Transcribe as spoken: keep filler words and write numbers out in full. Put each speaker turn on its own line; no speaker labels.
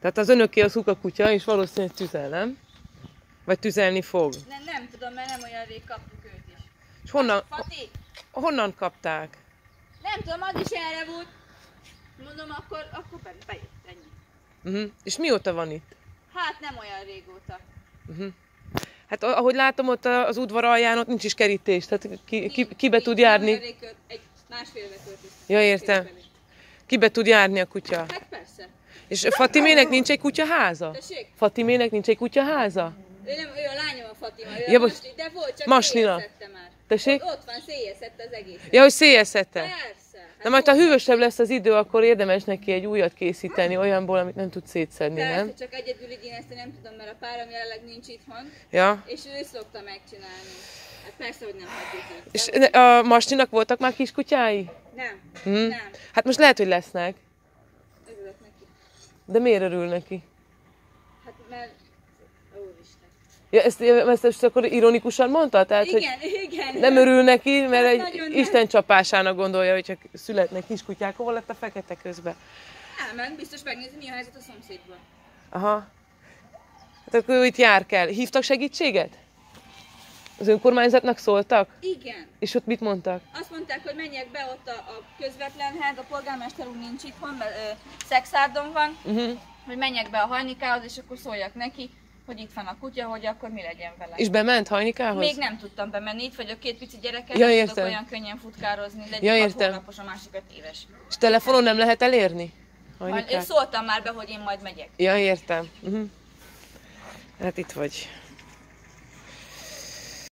Tehát az önöké az kukakutya, és valószínűleg tüzel, nem? Vagy tüzelni fog?
Nem, nem tudom, mert nem olyan rég kaptuk őt is.
És honnan,
Fati?
honnan kapták?
Nem tudom, az is erre volt. Mondom, akkor, akkor be, bejött, ennyi.
Uh-huh. És mióta van itt?
Hát nem olyan régóta.
Uh-huh. Hát ahogy látom, ott az udvar alján ott nincs is kerítés, tehát ki, ki,
Nincs,
kibe
nincs,
tud járni?
Rég, egy másfélbe költöztünk.
Ja, értem. Kibe tud járni a kutya?
Hát persze.
És Fatimének nincs egy kutyaháza?
Tessék?
Fatimének nincs egy kutyaháza?
Ő, nem, ő a lányom a Fatima, ő
Ja,
a
most-
Masni, de volt, csak
Masnina.
széjjeszette már.
Tessék?
Ott, ott van, széjjeszette az egészet.
Ja, hogy széjjeszette.
Persze. Hát
De majd ha
ott-
hűvösebb lesz az idő, akkor érdemes neki egy újat készíteni, olyanból, amit nem tud szétszedni,
Persze,
nem?
csak egyedül így én ezt nem tudom, mert a párom jelenleg nincs itthon,
Ja.
és ő szokta megcsinálni. Hát persze, hogy nem hagyjuk így.
És a Masninak voltak már kiskutyái?
Nem,
Hm?
nem.
Hát most lehet, hogy lesznek.
Örülök neki.
De miért örül neki?
Hát mert... Úristen.
Ja, ezt, ezt, ezt akkor ironikusan mondta? Tehát,
Igen,
hogy
igen.
nem örül neki, mert
Hát
egy
nagyon nem.
Isten csapásának gondolja, hogy csak születnek kiskutyák. Hol lett a fekete közben?
Elment, biztos megnézni, mi a helyzet a szomszédban.
Aha. Hát akkor ő itt jár kell. Hívtak segítséget? Az önkormányzatnak szóltak?
Igen.
És ott mit mondtak?
Azt mondták, hogy menjek be ott a, a közvetlenhez, a polgármester úr nincs itthon, mert ö, Szexárdon van,
Uh-huh.
hogy menjek be a Hajnikához, és akkor szóljak neki, hogy itt van a kutya, hogy akkor mi legyen vele.
És bement Hajnikához?
Még nem tudtam bemenni, itt vagyok két pici gyerekkel,
Ja,
nem
értem.
tudok olyan könnyen futkározni, de
Ja,
egy hat
értem.
hónapos, a másik öt éves.
És telefonon nem lehet elérni?
Majd,
Hajnikát?
szóltam már be, hogy én majd megyek.
Ja, értem. Uh-huh. Hát itt vagy.